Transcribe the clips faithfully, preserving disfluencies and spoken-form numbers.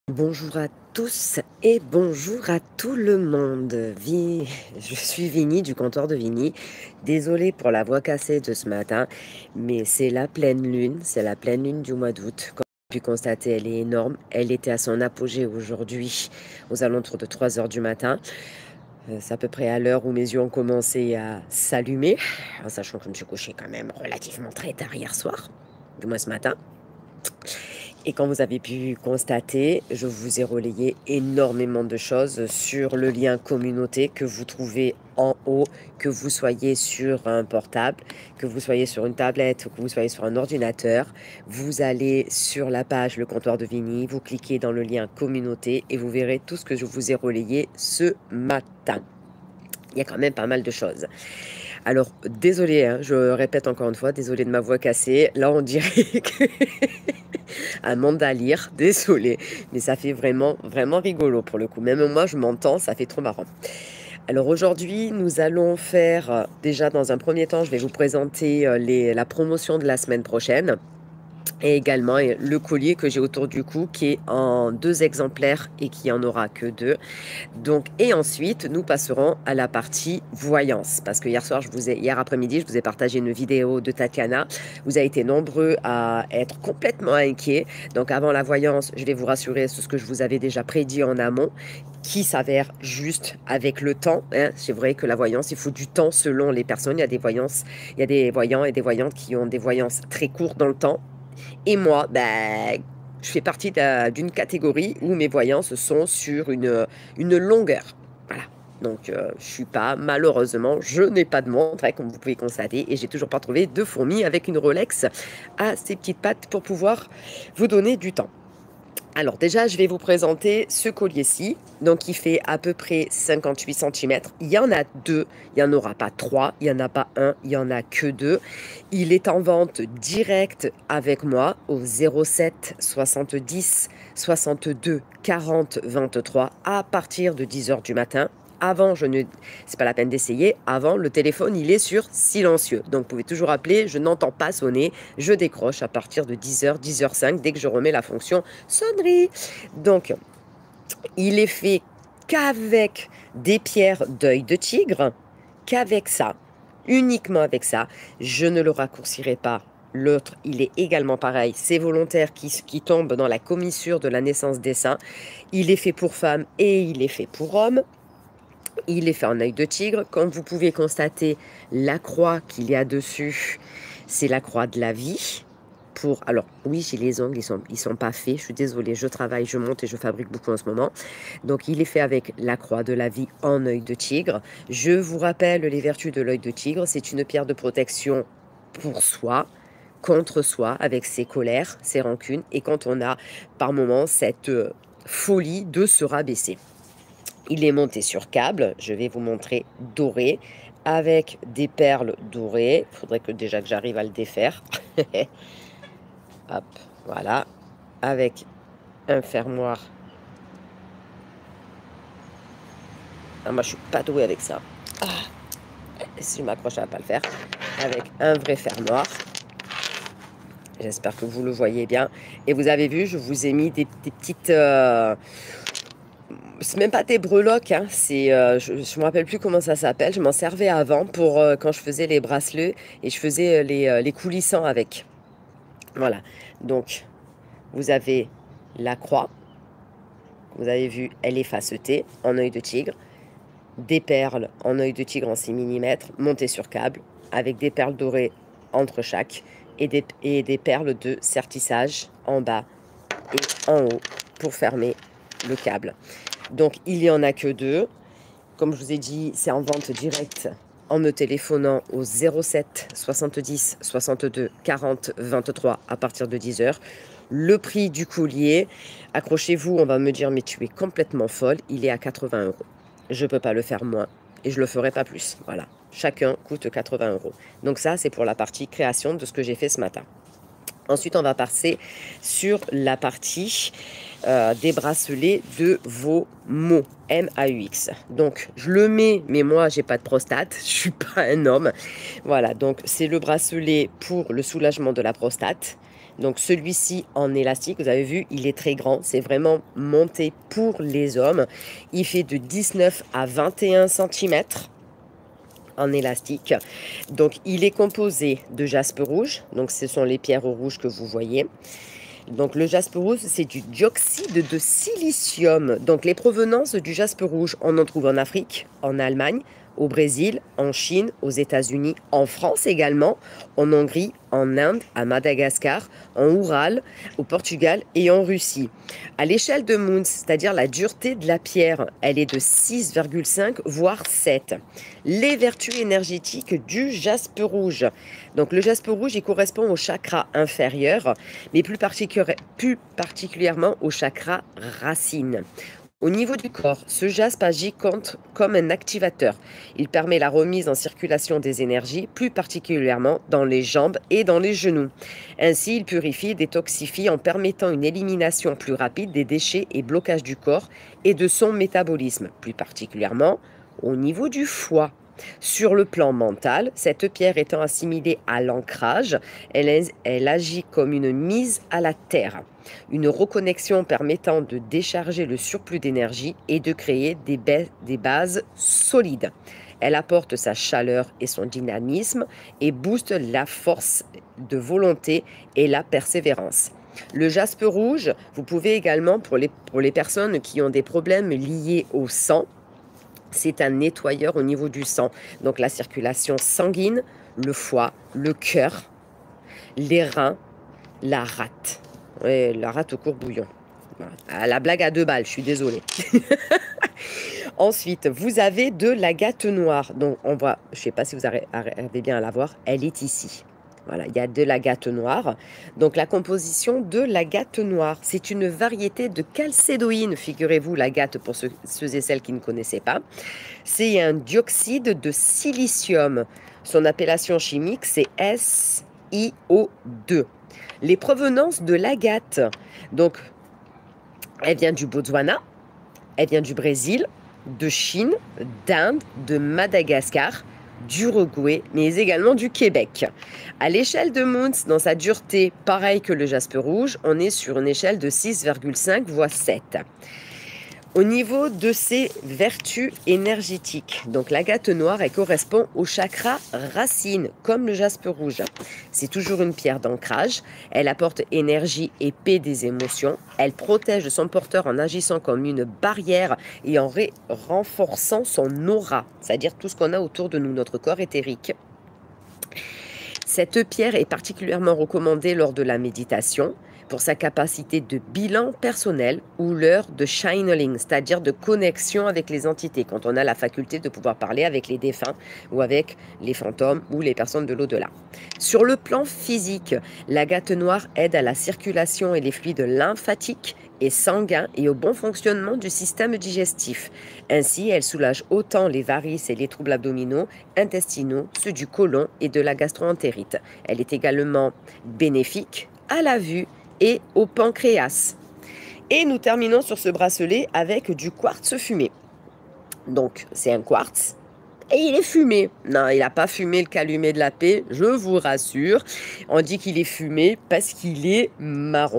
Bonjour à tous et bonjour à tout le monde. Vi- Je suis Vini du comptoir de Vini. Désolée pour la voix cassée de ce matin, mais c'est la pleine lune, c'est la pleine lune du mois d'août. Comme vous avez pu constater, elle est énorme. Elle était à son apogée aujourd'hui aux alentours de trois heures du matin. Euh, C'est à peu près à l'heure où mes yeux ont commencé à s'allumer, en sachant que je me suis couchée quand même relativement très tard hier soir, du moins ce matin. Et comme vous avez pu constater, je vous ai relayé énormément de choses sur le lien communauté que vous trouvez en haut, que vous soyez sur un portable, que vous soyez sur une tablette ou que vous soyez sur un ordinateur. Vous allez sur la page Le Comptoir de Vigny, vous cliquez dans le lien communauté et vous verrez tout ce que je vous ai relayé ce matin. Il y a quand même pas mal de choses. Alors, désolé, hein, je répète encore une fois, désolé de ma voix cassée. Là, on dirait que un monde à lire, désolé, mais ça fait vraiment, vraiment rigolo pour le coup. Même moi, je m'entends, ça fait trop marrant. Alors aujourd'hui, nous allons faire, euh, déjà dans un premier temps, je vais vous présenter euh, les, la promotion de la semaine prochaine. Et également euh, le collier que j'ai autour du cou qui est en deux exemplaires et qui en aura que deux. Donc, et ensuite, nous passerons à la partie voyance. Parce que hier soir, je vous ai, hier après-midi, je vous ai partagé une vidéo de Tatiana. Vous avez été nombreux à être complètement inquiets. Donc, avant la voyance, je vais vous rassurer sur ce que je vous avais déjà prédit en amont, qui s'avère juste avec le temps. Hein. C'est vrai que la voyance, il faut du temps selon les personnes. Il y a des voyances, il y a des voyants et des voyantes qui ont des voyances très courtes dans le temps. Et moi, ben, je fais partie d'une catégorie où mes voyances sont sur une, une longueur. Voilà. Donc, euh, je suis pas, malheureusement, je n'ai pas de montre, hein, comme vous pouvez constater, et j'ai toujours pas trouvé de fourmi avec une Rolex à ses petites pattes pour pouvoir vous donner du temps. Alors déjà, je vais vous présenter ce collier-ci. Donc, il fait à peu près cinquante-huit centimètres. Il y en a deux, il n'y en aura pas trois, il n'y en a pas un, il n'y en a que deux. Il est en vente direct avec moi au zéro sept soixante-dix soixante-deux quarante vingt-trois à partir de dix heures du matin. Avant, je ne, c'est pas la peine d'essayer. Avant, le téléphone, il est sur silencieux. Donc, vous pouvez toujours appeler. Je n'entends pas sonner. Je décroche à partir de dix heures, dix heures cinq, dès que je remets la fonction sonnerie. Donc, il est fait qu'avec des pierres d'œil de tigre, qu'avec ça, uniquement avec ça. Je ne le raccourcirai pas. L'autre, il est également pareil. C'est volontaire qui, qui tombe dans la commissure de la naissance des seins. Il est fait pour femmes et il est fait pour hommes. Il est fait en œil de tigre. Comme vous pouvez constater, la croix qu'il y a dessus, c'est la croix de la vie. Pour, alors oui, j'ai les ongles, ils sont, ils sont pas faits. Je suis désolée, je travaille, je monte et je fabrique beaucoup en ce moment. Donc il est fait avec la croix de la vie en œil de tigre. Je vous rappelle les vertus de l'œil de tigre. C'est une pierre de protection pour soi, contre soi, avec ses colères, ses rancunes, et quand on a par moment cette euh, folie de se rabaisser. Il est monté sur câble, je vais vous montrer doré, avec des perles dorées. Il faudrait que déjà que j'arrive à le défaire. Hop, voilà, avec un fermoir. Ah, moi, je suis pas douée avec ça. Ah, si je m'accroche, ça va pas le faire. Avec un vrai fermoir. J'espère que vous le voyez bien. Et vous avez vu, je vous ai mis des, des petites... Euh, c'est même pas des breloques, hein, c'est, euh, je ne me rappelle plus comment ça s'appelle. Je m'en servais avant pour euh, quand je faisais les bracelets et je faisais euh, les, euh, les coulissants avec. Voilà. Donc, vous avez la croix. Vous avez vu, elle est facetée en œil de tigre. Des perles en œil de tigre en six millimètres montées sur câble avec des perles dorées entre chaque et des, et des perles de sertissage en bas et en haut pour fermer le câble. Donc, il n'y en a que deux. Comme je vous ai dit, c'est en vente directe en me téléphonant au zéro sept soixante-dix soixante-deux quarante vingt-trois à partir de dix heures. Le prix du collier, accrochez-vous, on va me dire, mais tu es complètement folle, il est à quatre-vingts euros. Je ne peux pas le faire moins et je ne le ferai pas plus. Voilà, chacun coûte quatre-vingts euros. Donc ça, c'est pour la partie création de ce que j'ai fait ce matin. Ensuite, on va passer sur la partie euh, des bracelets de vos mots, M A U X. Donc, je le mets, mais moi, j'ai pas de prostate, je suis pas un homme. Voilà, donc c'est le bracelet pour le soulagement de la prostate. Donc celui-ci en élastique, vous avez vu, il est très grand. C'est vraiment monté pour les hommes. Il fait de dix-neuf à vingt et un centimètres en élastique. Donc il est composé de jaspe rouge. Donc ce sont les pierres rouges que vous voyez. Donc le jaspe rouge, c'est du dioxyde de silicium. Donc les provenances du jaspe rouge, on en trouve en Afrique, en Allemagne, au Brésil, en Chine, aux États-Unis, en France également, en Hongrie, en Inde, à Madagascar, en Oural, au Portugal et en Russie. À l'échelle de Mohs, c'est-à-dire la dureté de la pierre, elle est de six virgule cinq voire sept. Les vertus énergétiques du jaspe rouge. Donc le jaspe rouge, il correspond au chakra inférieur, mais plus, particu plus particulièrement au chakra racine. Au niveau du corps, ce jaspe agit comme un activateur. Il permet la remise en circulation des énergies, plus particulièrement dans les jambes et dans les genoux. Ainsi, il purifie et détoxifie en permettant une élimination plus rapide des déchets et blocages du corps et de son métabolisme, plus particulièrement au niveau du foie. Sur le plan mental, cette pierre étant assimilée à l'ancrage, elle, elle agit comme une mise à la terre. Une reconnexion permettant de décharger le surplus d'énergie et de créer des, des bases solides. Elle apporte sa chaleur et son dynamisme et booste la force de volonté et la persévérance. Le jaspe rouge, vous pouvez également, pour les, pour les personnes qui ont des problèmes liés au sang, c'est un nettoyeur au niveau du sang. Donc la circulation sanguine, le foie, le cœur, les reins, la rate. Ouais, la rate au courbouillon. La blague à deux balles, je suis désolée. Ensuite, vous avez de l'agate noire. Donc, on voit, je ne sais pas si vous arrivez bien à la voir, elle est ici. Voilà, il y a de l'agate noire. Donc, la composition de l'agate noire, c'est une variété de calcédoïne. Figurez-vous, l'agate, pour ceux, ceux et celles qui ne connaissaient pas, c'est un dioxyde de silicium. Son appellation chimique, c'est S I O deux. Les provenances de l'agate, donc, elle vient du Botswana, elle vient du Brésil, de Chine, d'Inde, de Madagascar, d'Uruguay, mais également du Québec. À l'échelle de Mohs, dans sa dureté, pareil que le jaspe rouge, on est sur une échelle de six virgule cinq voire sept. Au niveau de ses vertus énergétiques, donc l'agate noire, elle correspond au chakra racine, comme le jaspe rouge. C'est toujours une pierre d'ancrage. Elle apporte énergie et paix des émotions. Elle protège son porteur en agissant comme une barrière et en renforçant son aura, c'est-à-dire tout ce qu'on a autour de nous, notre corps éthérique. Cette pierre est particulièrement recommandée lors de la méditation pour sa capacité de bilan personnel ou l'heure de channeling, c'est-à-dire de connexion avec les entités, quand on a la faculté de pouvoir parler avec les défunts ou avec les fantômes ou les personnes de l'au-delà. Sur le plan physique, l'agate noire aide à la circulation et les fluides lymphatiques et sanguins et au bon fonctionnement du système digestif. Ainsi, elle soulage autant les varices et les troubles abdominaux, intestinaux, ceux du côlon et de la gastro-entérite. Elle est également bénéfique à la vue et au pancréas. Et nous terminons sur ce bracelet avec du quartz fumé. Donc, c'est un quartz et il est fumé. Non, il n'a pas fumé le calumet de la paix, je vous rassure. On dit qu'il est fumé parce qu'il est marron.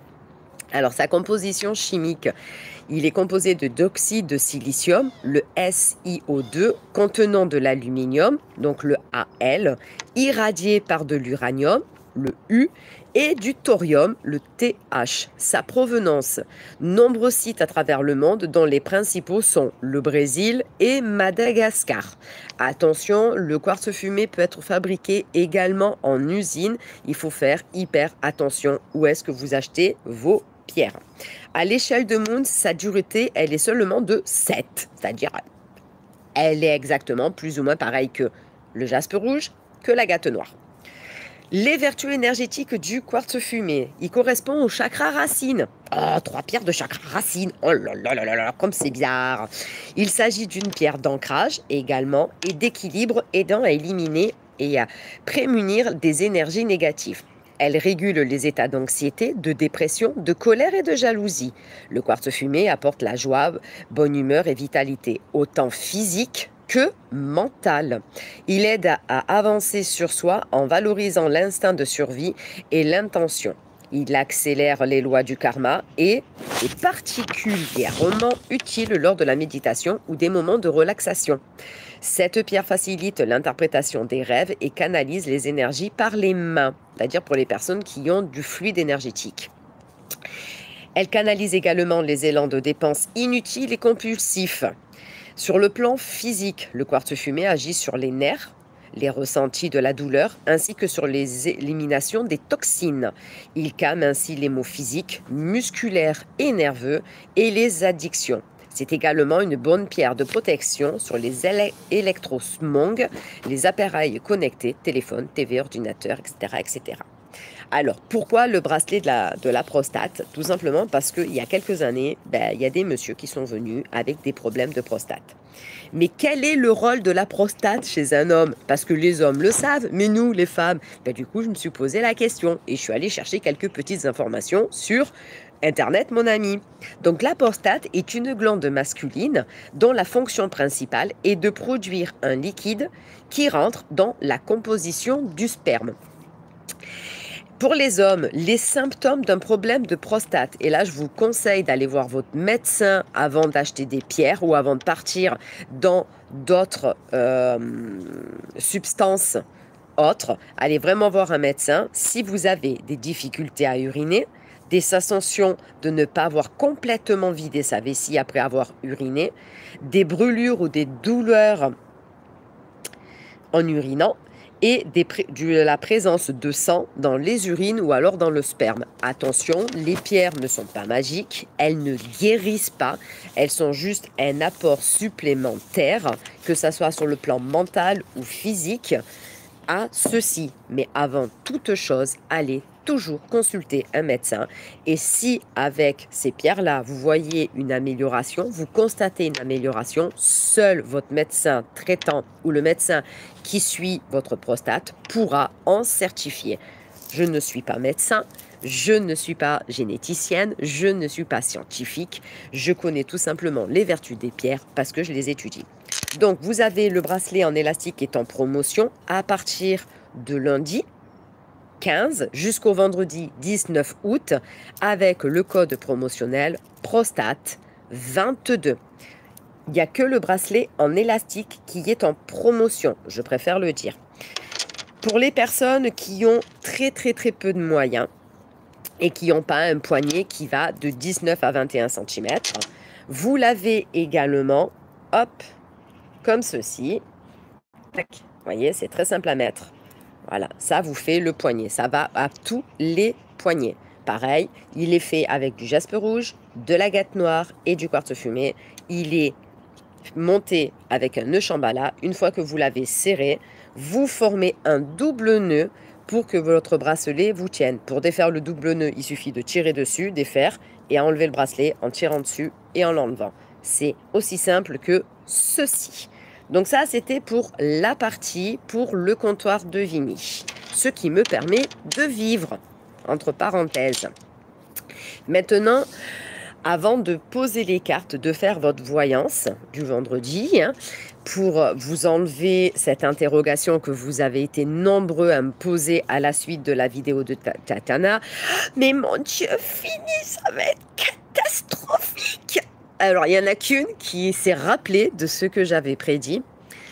Alors, sa composition chimique, il est composé de dioxyde de silicium, le S I O deux, contenant de l'aluminium, donc le A L, irradié par de l'uranium, le U, et du thorium, le T H. Sa provenance, nombreux sites à travers le monde dont les principaux sont le Brésil et Madagascar. Attention, le quartz fumé peut être fabriqué également en usine. Il faut faire hyper attention où est-ce que vous achetez vos pierres. À l'échelle de Mohs, sa dureté, elle est seulement de sept, c'est-à-dire elle est exactement plus ou moins pareille que le jaspe rouge, que l'agate noire. Les vertus énergétiques du quartz fumé, il correspond au chakra racine. Oh, trois pierres de chakra racine. Oh là là là là là, comme c'est bizarre. Il s'agit d'une pierre d'ancrage également et d'équilibre aidant à éliminer et à prémunir des énergies négatives. Elle régule les états d'anxiété, de dépression, de colère et de jalousie. Le quartz fumé apporte la joie, bonne humeur et vitalité, autant physique que mental. Il aide à, à avancer sur soi en valorisant l'instinct de survie et l'intention. Il accélère les lois du karma et est particulièrement utile lors de la méditation ou des moments de relaxation. Cette pierre facilite l'interprétation des rêves et canalise les énergies par les mains, c'est-à-dire pour les personnes qui ont du fluide énergétique. Elle canalise également les élans de dépenses inutiles et compulsifs. Sur le plan physique, le quartz fumé agit sur les nerfs, les ressentis de la douleur, ainsi que sur les éliminations des toxines. Il calme ainsi les maux physiques, musculaires et nerveux et les addictions. C'est également une bonne pierre de protection sur les éle électrosmog, les appareils connectés, téléphone, T V, ordinateur, et cetera, et cetera. Alors, pourquoi le bracelet de la, de la prostate? Tout simplement parce qu'il y a quelques années, ben, il y a des messieurs qui sont venus avec des problèmes de prostate. Mais quel est le rôle de la prostate chez un homme? Parce que les hommes le savent, mais nous, les femmes, ben, du coup, je me suis posé la question et je suis allée chercher quelques petites informations sur Internet, mon ami. Donc, la prostate est une glande masculine dont la fonction principale est de produire un liquide qui rentre dans la composition du sperme. Pour les hommes, les symptômes d'un problème de prostate, et là je vous conseille d'aller voir votre médecin avant d'acheter des pierres ou avant de partir dans d'autres euh, substances autres, allez vraiment voir un médecin. Si vous avez des difficultés à uriner, des sensations de ne pas avoir complètement vidé sa vessie après avoir uriné, des brûlures ou des douleurs en urinant, et des de la présence de sang dans les urines ou alors dans le sperme. Attention, les pierres ne sont pas magiques, elles ne guérissent pas, elles sont juste un apport supplémentaire, que ce soit sur le plan mental ou physique, à ceci. Mais avant toute chose, allez toujours consulter un médecin. Et si avec ces pierres-là, vous voyez une amélioration, vous constatez une amélioration, seul votre médecin traitant ou le médecin qui suit votre prostate pourra en certifier. Je ne suis pas médecin, je ne suis pas généticienne, je ne suis pas scientifique, je connais tout simplement les vertus des pierres parce que je les étudie. Donc, vous avez le bracelet en élastique qui est en promotion à partir de lundi quinze jusqu'au vendredi dix-neuf août avec le code promotionnel prostate vingt-deux. Il n'y a que le bracelet en élastique qui est en promotion, je préfère le dire. Pour les personnes qui ont très très très peu de moyens et qui n'ont pas un poignet qui va de dix-neuf à vingt et un centimètres, vous l'avez également, hop, comme ceci. Tac. Vous voyez, c'est très simple à mettre. Voilà, ça vous fait le poignet. Ça va à tous les poignets. Pareil, il est fait avec du jaspe rouge, de l'agate noire et du quartz fumé. Il est monté avec un nœud Shambhala. Une fois que vous l'avez serré, vous formez un double nœud pour que votre bracelet vous tienne. Pour défaire le double nœud, il suffit de tirer dessus, défaire et enlever le bracelet en tirant dessus et en l'enlevant. C'est aussi simple que ceci. Donc ça, c'était pour la partie pour le comptoir de Vigny. Ce qui me permet de vivre, entre parenthèses. Maintenant, avant de poser les cartes, de faire votre voyance du vendredi, hein, pour vous enlever cette interrogation que vous avez été nombreux à me poser à la suite de la vidéo de Tatana. Mais mon Dieu, fini, ça va être catastrophique. Alors, il n'y en a qu'une qui s'est rappelée de ce que j'avais prédit.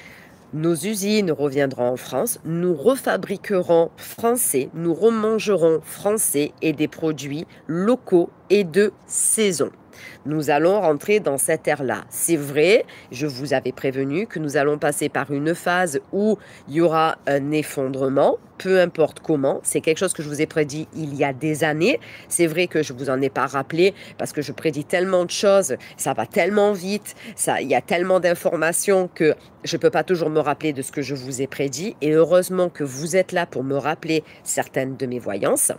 Nos usines reviendront en France, nous refabriquerons français, nous remangerons français et des produits locaux et de saison. Nous allons rentrer dans cette ère-là. C'est vrai, je vous avais prévenu que nous allons passer par une phase où il y aura un effondrement, peu importe comment. C'est quelque chose que je vous ai prédit il y a des années. C'est vrai que je ne vous en ai pas rappelé parce que je prédis tellement de choses, ça va tellement vite, ça, il y a tellement d'informations que je ne peux pas toujours me rappeler de ce que je vous ai prédit. Et heureusement que vous êtes là pour me rappeler certaines de mes voyances.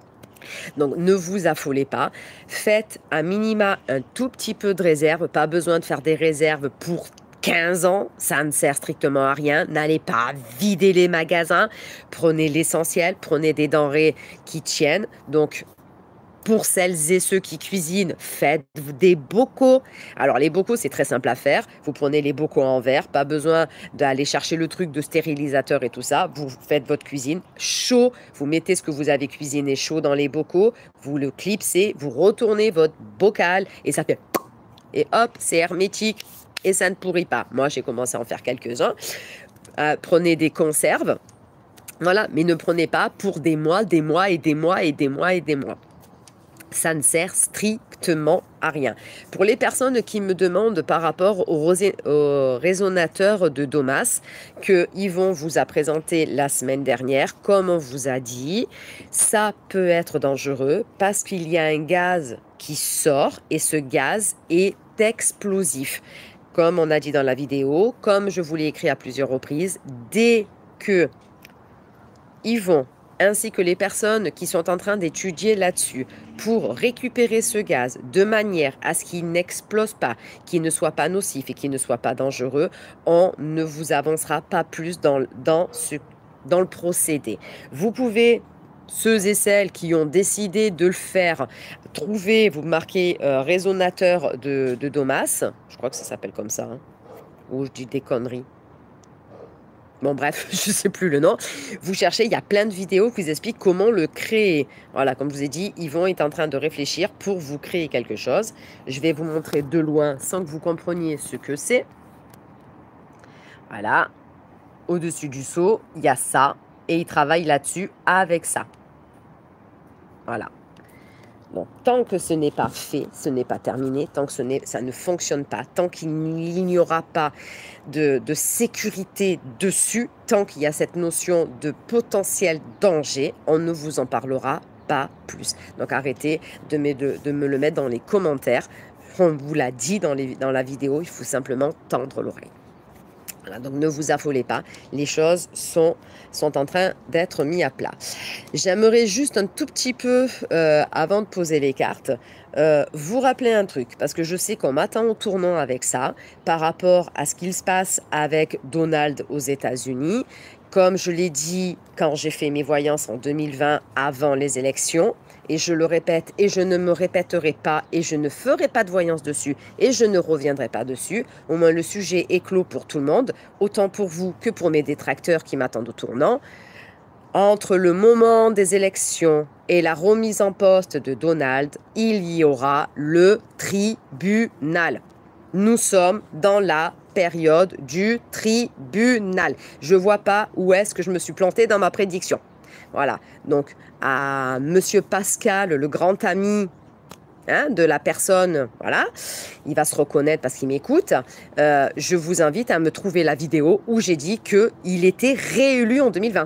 Donc, ne vous affolez pas. Faites à minima un tout petit peu de réserve. Pas besoin de faire des réserves pour quinze ans. Ça ne sert strictement à rien. N'allez pas vider les magasins. Prenez l'essentiel. Prenez des denrées qui tiennent. Donc, Pour celles et ceux qui cuisinent, faites des bocaux. Alors les bocaux, c'est très simple à faire. Vous prenez les bocaux en verre, pas besoin d'aller chercher le truc de stérilisateur et tout ça. Vous faites votre cuisine chaud, vous mettez ce que vous avez cuisiné chaud dans les bocaux, vous le clipsez, vous retournez votre bocal et ça fait... Et hop, c'est hermétique et ça ne pourrit pas. Moi, j'ai commencé à en faire quelques-uns. Euh, prenez des conserves, voilà, mais ne prenez pas pour des mois, des mois et des mois et des mois et des mois. Ça ne sert strictement à rien. Pour les personnes qui me demandent par rapport au, au résonateur de Domas que Yvon vous a présenté la semaine dernière, comme on vous a dit, ça peut être dangereux parce qu'il y a un gaz qui sort et ce gaz est explosif. Comme on a dit dans la vidéo, comme je vous l'ai écrit à plusieurs reprises, dès que Yvon ainsi que les personnes qui sont en train d'étudier là-dessus pour récupérer ce gaz de manière à ce qu'il n'explose pas, qu'il ne soit pas nocif et qu'il ne soit pas dangereux, on ne vous avancera pas plus dans, dans, ce, dans le procédé. Vous pouvez, ceux et celles qui ont décidé de le faire, trouver, vous marquez euh, résonateur de, de Domas, je crois que ça s'appelle comme ça, hein, ou je dis des conneries. Bon bref, je ne sais plus le nom. Vous cherchez, il y a plein de vidéos qui vous expliquent comment le créer. Voilà, comme je vous ai dit, Yvon est en train de réfléchir pour vous créer quelque chose. Je vais vous montrer de loin sans que vous compreniez ce que c'est. Voilà, au-dessus du seau, il y a ça. Et il travaille là-dessus avec ça. Voilà. Bon, tant que ce n'est pas fait, ce n'est pas terminé, tant que ce ça ne fonctionne pas, tant qu'il n'y aura pas de, de sécurité dessus, tant qu'il y a cette notion de potentiel danger, on ne vous en parlera pas plus. Donc arrêtez de me, de, de me le mettre dans les commentaires. On vous l'a dit dans, les, dans la vidéo, il faut simplement tendre l'oreille. Voilà, donc ne vous affolez pas, les choses sont, sont en train d'être mises à plat. J'aimerais juste un tout petit peu, euh, avant de poser les cartes, euh, vous rappeler un truc, parce que je sais qu'on m'attend au tournant avec ça, par rapport à ce qu'il se passe avec Donald aux États-Unis. Comme je l'ai dit quand j'ai fait mes voyances en deux mille vingt, avant les élections, et je le répète, et je ne me répéterai pas, et je ne ferai pas de voyance dessus, et je ne reviendrai pas dessus. Au moins, le sujet est clos pour tout le monde, autant pour vous que pour mes détracteurs qui m'attendent au tournant. Entre le moment des élections et la remise en poste de Donald, il y aura le tribunal. Nous sommes dans la période du tribunal. Je ne vois pas où est-ce que je me suis planté dans ma prédiction. Voilà, donc à Monsieur Pascal, le grand ami hein, de la personne, voilà, il va se reconnaître parce qu'il m'écoute. Euh, je vous invite à me trouver la vidéo où j'ai dit qu'il était réélu en deux mille vingt.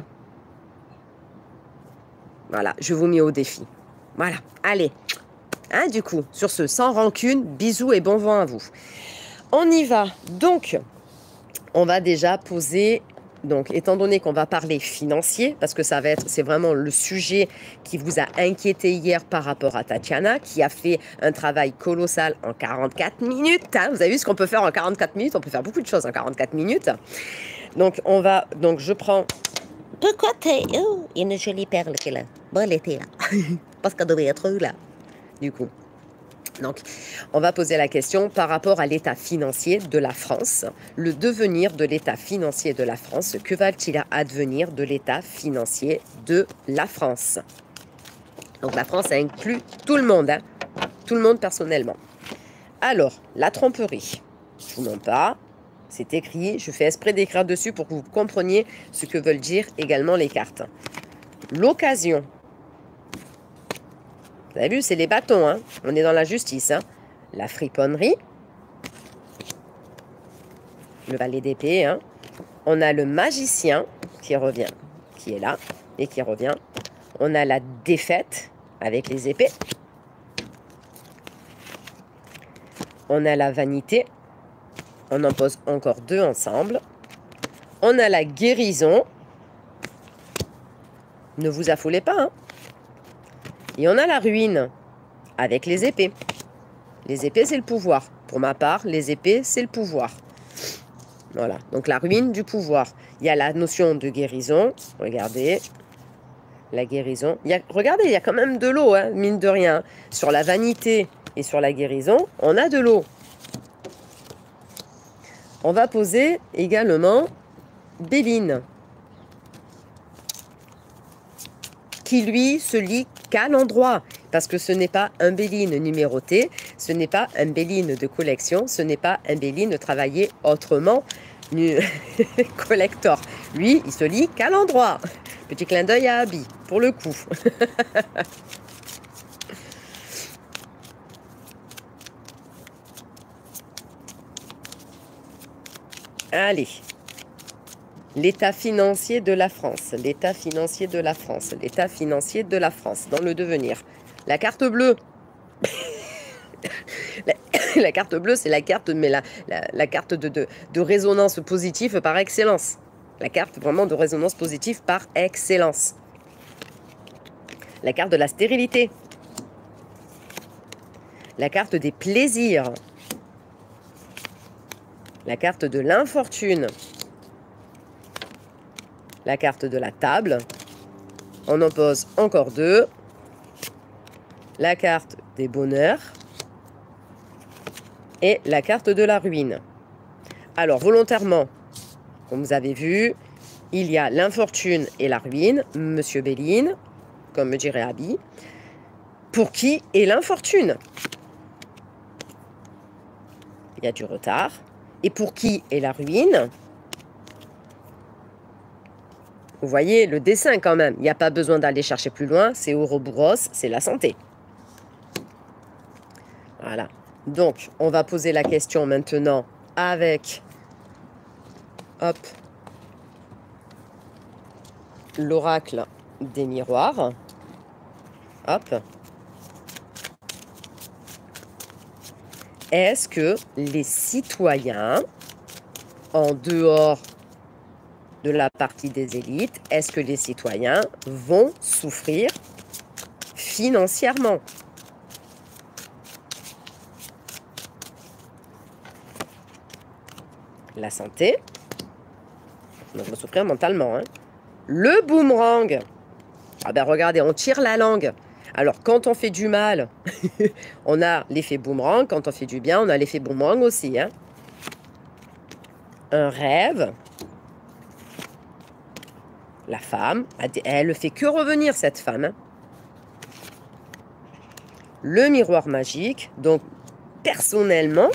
Voilà, je vous mets au défi. Voilà, allez. Hein, du coup, sur ce, sans rancune, bisous et bon vent à vous. On y va. Donc, on va déjà poser... Donc, étant donné qu'on va parler financier, parce que ça va être, c'est vraiment le sujet qui vous a inquiété hier par rapport à Tatiana, qui a fait un travail colossal en quarante-quatre minutes. Hein. Vous avez vu ce qu'on peut faire en quarante-quatre minutes? On peut faire beaucoup de choses en quarante-quatre minutes. Donc, on va, donc je prends... Pourquoi t'es... Oh, une jolie perle qu'elle a. Bon, elle était là. Parce qu'elle devait être là. Du coup. Donc, on va poser la question par rapport à l'état financier de la France, le devenir de l'état financier de la France. Que va-t-il advenir de l'état financier de la France? Donc, la France a inclus tout le monde, hein, tout le monde personnellement. Alors, la tromperie, je ne vous montre pas, c'est écrit, je fais exprès d'écrire dessus pour que vous compreniez ce que veulent dire également les cartes. L'occasion. Vous avez vu, c'est les bâtons, hein. On est dans la justice. Hein. La friponnerie. Le valet d'épée. Hein. On a le magicien qui revient, qui est là et qui revient. On a la défaite avec les épées. On a la vanité. On en pose encore deux ensemble. On a la guérison. Ne vous affolez pas, hein. Et on a la ruine, avec les épées. Les épées, c'est le pouvoir. Pour ma part, les épées, c'est le pouvoir. Voilà, donc la ruine du pouvoir. Il y a la notion de guérison. Regardez. la guérison. Il y a, regardez, il y a quand même de l'eau, hein, mine de rien. Sur la vanité et sur la guérison, on a de l'eau. On va poser également Béline, qui lui se lit qu'à l'endroit, parce que ce n'est pas un Béline numéroté, ce n'est pas un Béline de collection, ce n'est pas un Béline travaillé autrement, collector. Lui, il se lit qu'à l'endroit. Petit clin d'œil à Abby, pour le coup. Allez. L'état financier de la France, l'état financier de la France, l'état financier de la France, dans le devenir. La carte bleue. la, la carte bleue, c'est la carte, mais la, la, la carte de, de, de résonance positive par excellence. La carte vraiment de résonance positive par excellence. La carte de la stérilité. La carte des plaisirs. La carte de l'infortune. La carte de la table. On en pose encore deux. La carte des bonheurs. Et la carte de la ruine. Alors, volontairement, comme vous avez vu, il y a l'infortune et la ruine, Monsieur Béline, comme me dirait Abby. Pour qui est l'infortune? Il y a du retard. Et pour qui est la ruine? Vous voyez le dessin quand même. Il n'y a pas besoin d'aller chercher plus loin. C'est Ouroboros, c'est la santé. Voilà. Donc, on va poser la question maintenant avec... Hop. L'oracle des miroirs. Hop. Est-ce que les citoyens, en dehors de la partie des élites, est-ce que les citoyens vont souffrir financièrement? La santé, on va souffrir mentalement. Hein. Le boomerang, ah ben regardez, on tire la langue. Alors quand on fait du mal, on a l'effet boomerang. Quand on fait du bien, on a l'effet boomerang aussi. Hein. Un rêve. La femme, elle ne fait que revenir, cette femme. Hein. Le miroir magique, donc personnellement,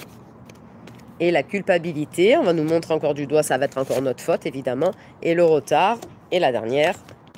et la culpabilité, on va nous montrer encore du doigt, ça va être encore notre faute, évidemment, et le retard, et la dernière,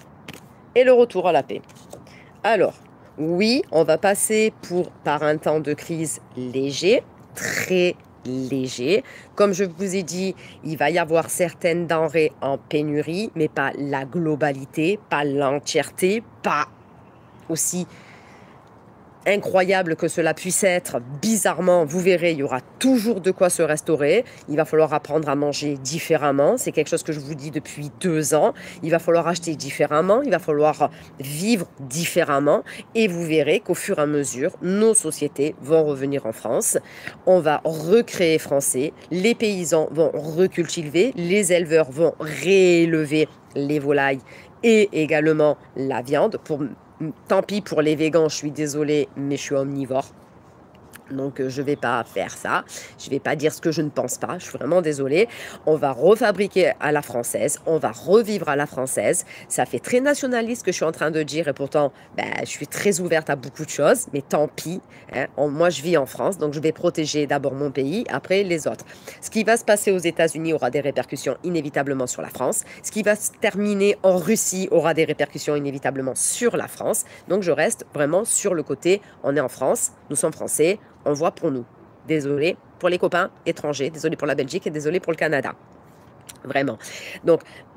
et le retour à la paix. Alors, oui, on va passer pour, par un temps de crise léger, très léger. Comme je vous ai dit, il va y avoir certaines denrées en pénurie, mais pas la globalité, pas l'entièreté, pas aussi incroyable que cela puisse être. Bizarrement, vous verrez, il y aura toujours de quoi se restaurer. Il va falloir apprendre à manger différemment. C'est quelque chose que je vous dis depuis deux ans. Il va falloir acheter différemment. Il va falloir vivre différemment. Et vous verrez qu'au fur et à mesure, nos sociétés vont revenir en France. On va recréer français. Les paysans vont recultiver. Les éleveurs vont réélever les volailles et également la viande pour... Tant pis pour les végans, je suis désolée, mais je suis omnivore. Donc, je ne vais pas faire ça. Je ne vais pas dire ce que je ne pense pas. Je suis vraiment désolée. On va refabriquer à la française. On va revivre à la française. Ça fait très nationaliste ce que je suis en train de dire. Et pourtant, ben, je suis très ouverte à beaucoup de choses. Mais tant pis. Hein. On, moi, je vis en France. Donc, je vais protéger d'abord mon pays, après les autres. Ce qui va se passer aux États-Unis aura des répercussions inévitablement sur la France. Ce qui va se terminer en Russie aura des répercussions inévitablement sur la France. Donc, je reste vraiment sur le côté. On est en France. Nous sommes français. On voit pour nous. Désolé pour les copains étrangers, désolé pour la Belgique et désolé pour le Canada. Vraiment. Donc,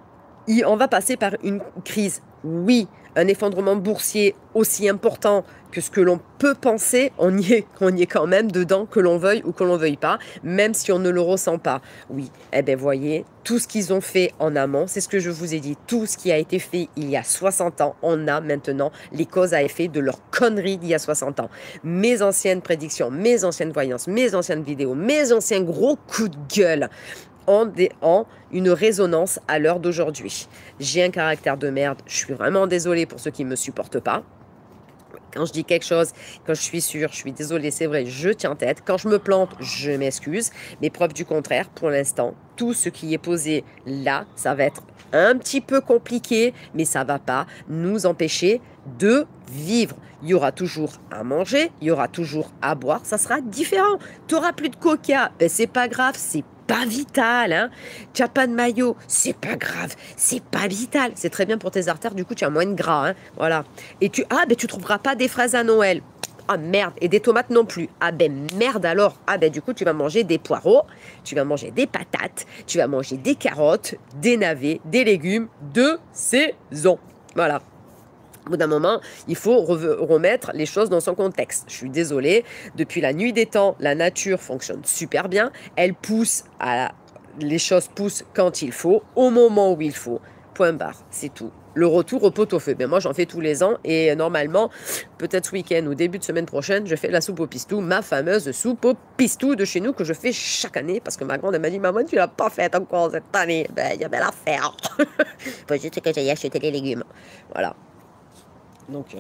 on va passer par une crise. Oui, un effondrement boursier aussi important que ce que l'on peut penser, on y est, on y est quand même dedans, que l'on veuille ou que l'on veuille pas, même si on ne le ressent pas. Oui, eh bien, voyez, tout ce qu'ils ont fait en amont, c'est ce que je vous ai dit, tout ce qui a été fait il y a soixante ans, on a maintenant les causes à effet de leur connerie d'il y a soixante ans. Mes anciennes prédictions, mes anciennes voyances, mes anciennes vidéos, mes anciens gros coups de gueule, en, des, en une résonance à l'heure d'aujourd'hui. J'ai un caractère de merde, je suis vraiment désolée pour ceux qui ne me supportent pas. Quand je dis quelque chose, quand je suis sûre, je suis désolée, c'est vrai, je tiens tête. Quand je me plante, je m'excuse. Mais preuve du contraire, pour l'instant, tout ce qui est posé là, ça va être un petit peu compliqué, mais ça ne va pas nous empêcher de vivre. Il y aura toujours à manger, il y aura toujours à boire, ça sera différent. Tu n'auras plus de coca, ben c'est pas grave, c'est pas vital, hein. Tu n'as pas de maillot, c'est pas grave, c'est pas vital. C'est très bien pour tes artères, du coup tu as moins de gras, hein. Voilà. Et tu, ah ben tu trouveras pas des fraises à Noël. Ah merde, et des tomates non plus. Ah ben merde alors. Ah ben du coup tu vas manger des poireaux, tu vas manger des patates, tu vas manger des carottes, des navets, des légumes de saison. Voilà. Au bout d'un moment, il faut remettre les choses dans son contexte. Je suis désolée, depuis la nuit des temps, la nature fonctionne super bien. Elle pousse, à, les choses poussent quand il faut, au moment où il faut. Point barre, c'est tout. Le retour au pot-au-feu. Ben moi, j'en fais tous les ans et normalement, peut-être ce week-end ou début de semaine prochaine, je fais la soupe au pistou, ma fameuse soupe au pistou de chez nous que je fais chaque année parce que ma grande elle m'a dit « Maman, tu l'as pas faite encore cette année. » Ben, il y a bien à faire. Faut juste que j'aille acheter les légumes. Voilà. Donc, euh,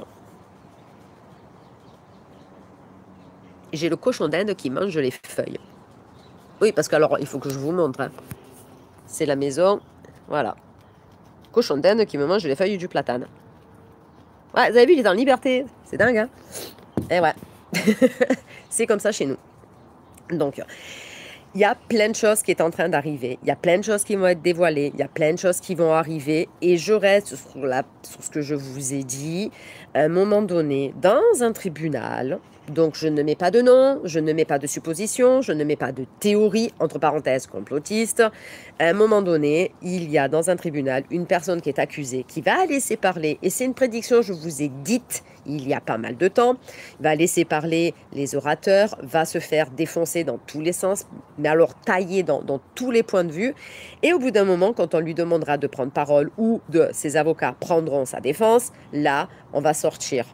j'ai le cochon d'Inde qui mange les feuilles. Oui, parce que alors, il faut que je vous montre. Hein. C'est la maison. Voilà. Cochon d'Inde qui me mange les feuilles du platane. Ouais, vous avez vu, il est en liberté. C'est dingue, hein. Et ouais. C'est comme ça chez nous. Donc, il y a plein de choses qui sont en train d'arriver. Il y a plein de choses qui vont être dévoilées. Il y a plein de choses qui vont arriver. Et je reste sur, la, sur ce que je vous ai dit. À un moment donné, dans un tribunal, donc je ne mets pas de nom, je ne mets pas de supposition, je ne mets pas de théorie, entre parenthèses, complotiste. À un moment donné, il y a dans un tribunal une personne qui est accusée, qui va laisser parler. Et c'est une prédiction, je vous ai dite, il y a pas mal de temps, va laisser parler les orateurs, va se faire défoncer dans tous les sens, mais alors tailler dans, dans tous les points de vue. Et au bout d'un moment, quand on lui demandera de prendre parole ou de ses avocats prendront sa défense, là, on va sortir.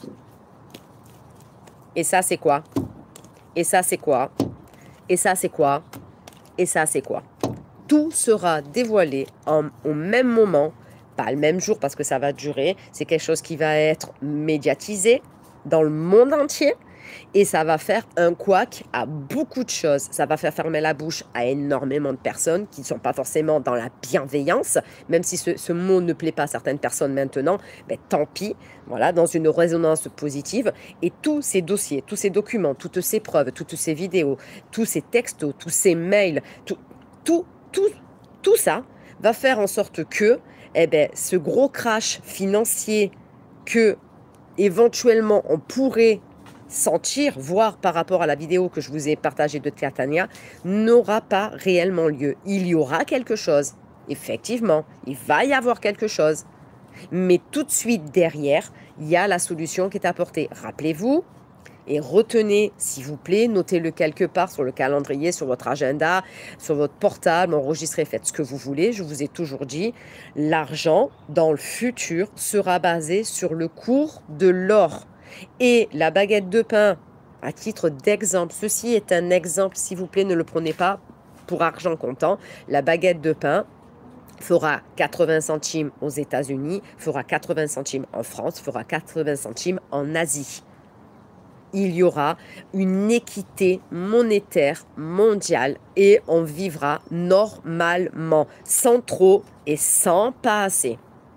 Et ça, c'est quoi? Et ça, c'est quoi? Et ça, c'est quoi? Et ça, c'est quoi? Tout sera dévoilé en, au même moment, pas le même jour parce que ça va durer. C'est quelque chose qui va être médiatisé dans le monde entier et ça va faire un couac à beaucoup de choses. Ça va faire fermer la bouche à énormément de personnes qui ne sont pas forcément dans la bienveillance, même si ce, ce mot ne plaît pas à certaines personnes maintenant, ben, tant pis, voilà, dans une résonance positive. Et tous ces dossiers, tous ces documents, toutes ces preuves, toutes ces vidéos, tous ces textos, tous ces mails, tout, tout, tout, tout ça va faire en sorte que eh ben, ce gros crash financier que éventuellement on pourrait sentir, voir par rapport à la vidéo que je vous ai partagée de Catania, n'aura pas réellement lieu. Il y aura quelque chose, effectivement, il va y avoir quelque chose, mais tout de suite derrière, il y a la solution qui est apportée. Rappelez-vous, et retenez, s'il vous plaît, notez-le quelque part sur le calendrier, sur votre agenda, sur votre portable, enregistrez, faites ce que vous voulez. Je vous ai toujours dit, l'argent dans le futur sera basé sur le cours de l'or. Et la baguette de pain, à titre d'exemple, ceci est un exemple, s'il vous plaît, ne le prenez pas pour argent comptant. La baguette de pain fera quatre-vingts centimes aux États-Unis, fera quatre-vingts centimes en France, fera quatre-vingts centimes en Asie. Il y aura une équité monétaire mondiale et on vivra normalement, sans trop et sans pas assez.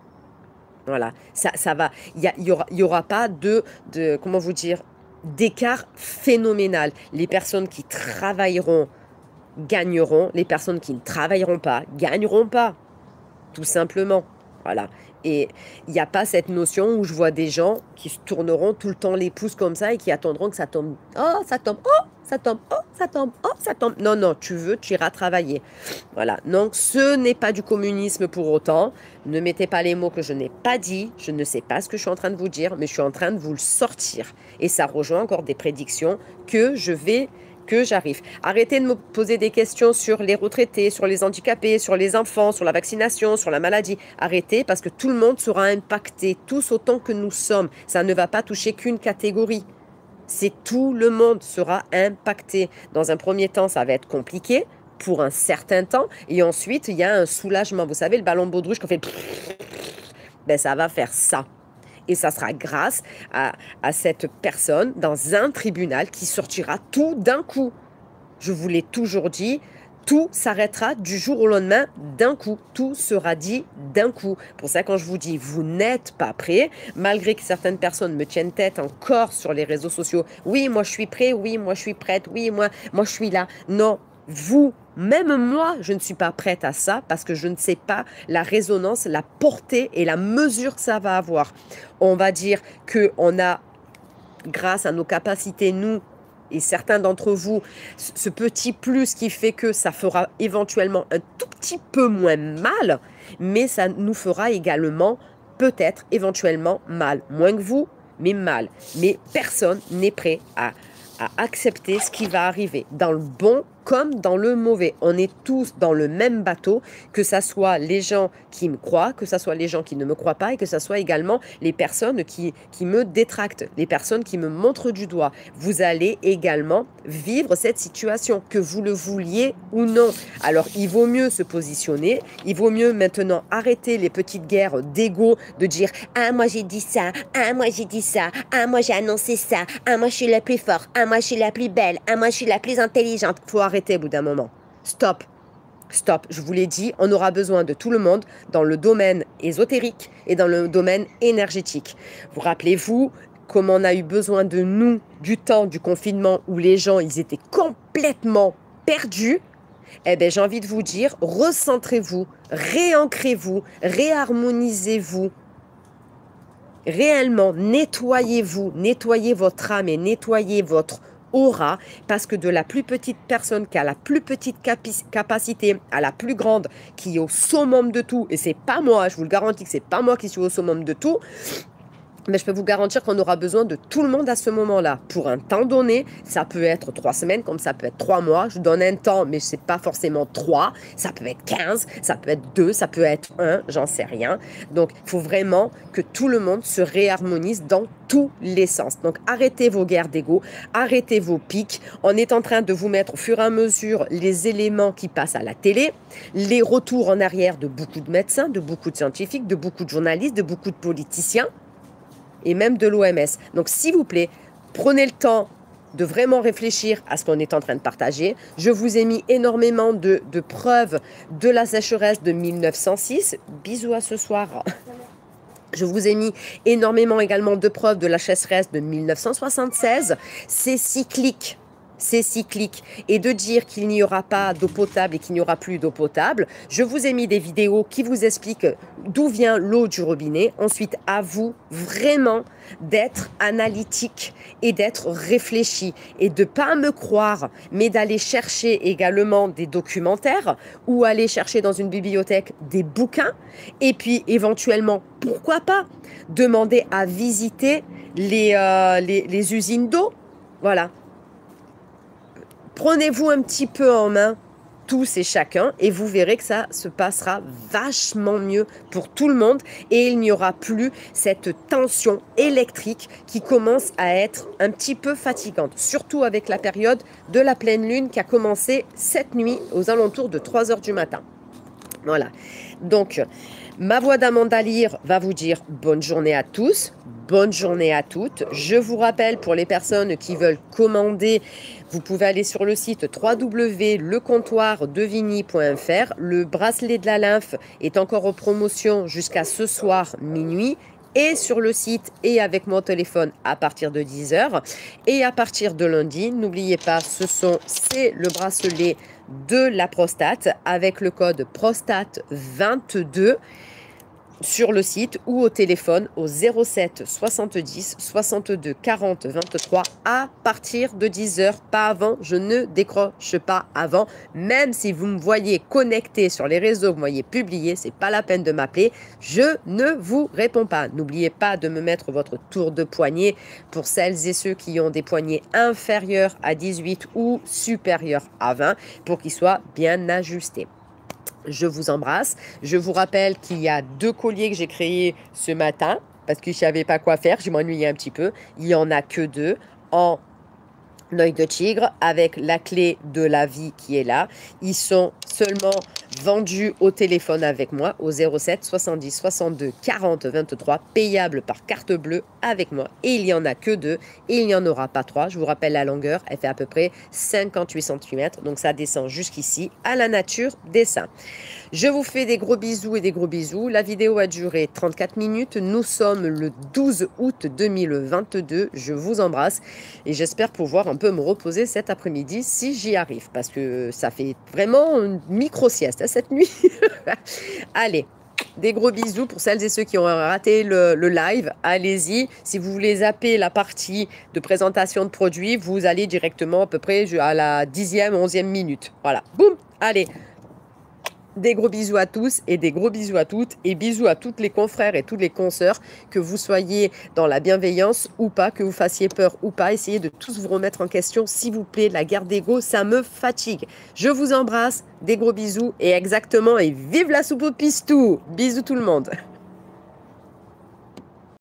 Voilà, ça, ça va. Il y, y aura, il y aura pas de, de, comment vous dire, d'écart phénoménal. Les personnes qui travailleront gagneront, les personnes qui ne travailleront pas gagneront pas, tout simplement. Voilà. Et il n'y a pas cette notion où je vois des gens qui se tourneront tout le temps les pouces comme ça et qui attendront que ça tombe. Oh, ça tombe. Oh, ça tombe. Oh, ça tombe. Oh, ça tombe. Non, non, tu veux, tu iras travailler. Voilà. Donc, ce n'est pas du communisme pour autant. Ne mettez pas les mots que je n'ai pas dit. Je ne sais pas ce que je suis en train de vous dire, mais je suis en train de vous le sortir. Et ça rejoint encore des prédictions que je vais... que j'arrive. Arrêtez de me poser des questions sur les retraités, sur les handicapés, sur les enfants, sur la vaccination, sur la maladie. Arrêtez parce que tout le monde sera impacté, tous autant que nous sommes. Ça ne va pas toucher qu'une catégorie. C'est tout le monde sera impacté. Dans un premier temps, ça va être compliqué pour un certain temps et ensuite, il y a un soulagement. Vous savez, le ballon de baudruche qu'on fait... Ben, ça va faire ça. Et ça sera grâce à, à cette personne dans un tribunal qui sortira tout d'un coup. Je vous l'ai toujours dit, tout s'arrêtera du jour au lendemain d'un coup. Tout sera dit d'un coup. Pour ça, quand je vous dis, vous n'êtes pas prêt, malgré que certaines personnes me tiennent tête encore sur les réseaux sociaux. Oui, moi je suis prêt, oui, moi je suis prête, oui, moi, moi je suis là. Non, vous, même moi, je ne suis pas prête à ça parce que je ne sais pas la résonance, la portée et la mesure que ça va avoir. On va dire qu'on a, grâce à nos capacités, nous, et certains d'entre vous, ce petit plus qui fait que ça fera éventuellement un tout petit peu moins mal, mais ça nous fera également peut-être éventuellement mal. Moins que vous, mais mal. Mais personne n'est prêt à, à accepter ce qui va arriver, dans le bon comme dans le mauvais. On est tous dans le même bateau, que ce soit les gens qui me croient, que ce soit les gens qui ne me croient pas et que ce soit également les personnes qui, qui me détractent, les personnes qui me montrent du doigt. Vous allez également vivre cette situation, que vous le vouliez ou non. Alors, il vaut mieux se positionner, il vaut mieux maintenant arrêter les petites guerres d'ego, de dire « Ah, moi j'ai dit ça, ah, moi j'ai dit ça, ah, moi j'ai annoncé ça, ah, moi je suis la plus forte, ah, moi je suis la plus belle, ah, moi je suis la plus intelligente. » Faut arrêter au bout d'un moment. Stop. Stop. Je vous l'ai dit, on aura besoin de tout le monde dans le domaine ésotérique et dans le domaine énergétique. Vous rappelez-vous comment on a eu besoin de nous du temps du confinement où les gens, ils étaient complètement perdus? Eh bien, j'ai envie de vous dire, recentrez-vous, réancrez-vous, réharmonisez-vous. Réellement, nettoyez-vous, nettoyez votre âme et nettoyez votre aura, parce que de la plus petite personne qui a la plus petite capacité à la plus grande, qui est au summum de tout, et c'est pas moi, je vous le garantis que c'est pas moi qui suis au summum de tout, mais je peux vous garantir qu'on aura besoin de tout le monde à ce moment-là. Pour un temps donné, ça peut être trois semaines, comme ça peut être trois mois. Je donne un temps, mais c'est pas forcément trois. Ça peut être quinze, ça peut être deux, ça peut être un, j'en sais rien. Donc, il faut vraiment que tout le monde se réharmonise dans tous les sens. Donc, arrêtez vos guerres d'ego, arrêtez vos pics. On est en train de vous mettre au fur et à mesure les éléments qui passent à la télé, les retours en arrière de beaucoup de médecins, de beaucoup de scientifiques, de beaucoup de journalistes, de beaucoup de politiciens, et même de l'O M S. Donc, s'il vous plaît, prenez le temps de vraiment réfléchir à ce qu'on est en train de partager. Je vous ai mis énormément de, de preuves de la sécheresse de mille neuf cent six. Bisous à ce soir. Je vous ai mis énormément également de preuves de la sécheresse de mille neuf cent soixante-seize. C'est cyclique. C'est cyclique. Et de dire qu'il n'y aura pas d'eau potable et qu'il n'y aura plus d'eau potable, je vous ai mis des vidéos qui vous expliquent d'où vient l'eau du robinet. Ensuite, à vous vraiment d'être analytique et d'être réfléchi et de ne pas me croire, mais d'aller chercher également des documentaires ou aller chercher dans une bibliothèque des bouquins et puis éventuellement, pourquoi pas, demander à visiter les, euh, les, les usines d'eau. Voilà. Prenez-vous un petit peu en main, tous et chacun, et vous verrez que ça se passera vachement mieux pour tout le monde et il n'y aura plus cette tension électrique qui commence à être un petit peu fatigante, surtout avec la période de la pleine lune qui a commencé cette nuit aux alentours de trois heures du matin. Voilà. Donc, ma voix d'Amanda Lear va vous dire bonne journée à tous, bonne journée à toutes. Je vous rappelle, pour les personnes qui veulent commander, vous pouvez aller sur le site w w w point le comptoir de vigny point f r. Le bracelet de la lymphe est encore en promotion jusqu'à ce soir minuit. Et sur le site et avec mon téléphone à partir de dix heures. Et à partir de lundi, n'oubliez pas, ce sont c'est le bracelet de la prostate avec le code prostate vingt-deux sur le site ou au téléphone au zéro sept soixante-dix soixante-deux quarante vingt-trois à partir de dix heures, pas avant. Je ne décroche pas avant, même si vous me voyez connecté sur les réseaux, vous me voyez publier, c'est pas la peine de m'appeler, je ne vous réponds pas. N'oubliez pas de me mettre votre tour de poignet pour celles et ceux qui ont des poignets inférieurs à dix-huit ou supérieurs à vingt pour qu'ils soient bien ajustés. Je vous embrasse. Je vous rappelle qu'il y a deux colliers que j'ai créés ce matin parce que je ne savais pas quoi faire. Je m'ennuyais un petit peu. Il n'y en a que deux en l'œil de tigre avec la clé de la vie qui est là. Ils sont seulement vendus au téléphone avec moi au zéro sept soixante-dix soixante-deux quarante vingt-trois, payable par carte bleue avec moi. Et il n'y en a que deux et il n'y en aura pas trois. Je vous rappelle la longueur, elle fait à peu près cinquante-huit centimètres. Donc ça descend jusqu'ici à la nature des seins. Je vous fais des gros bisous et des gros bisous. La vidéo a duré trente-quatre minutes. Nous sommes le douze août deux mille vingt-deux. Je vous embrasse et j'espère pouvoir un peu me reposer cet après-midi si j'y arrive parce que ça fait vraiment une micro-sieste hein, cette nuit. Allez, des gros bisous pour celles et ceux qui ont raté le, le live. Allez-y. Si vous voulez zapper la partie de présentation de produits, vous allez directement à peu près à la dixième, onzième minute. Voilà. Boum. Allez. Des gros bisous à tous et des gros bisous à toutes et bisous à toutes les confrères et toutes les consoeurs, que vous soyez dans la bienveillance ou pas, que vous fassiez peur ou pas, essayez de tous vous remettre en question s'il vous plaît. La guerre d'ego, ça me fatigue. Je vous embrasse, des gros bisous et exactement et vive la soupe au pistou. Bisous tout le monde.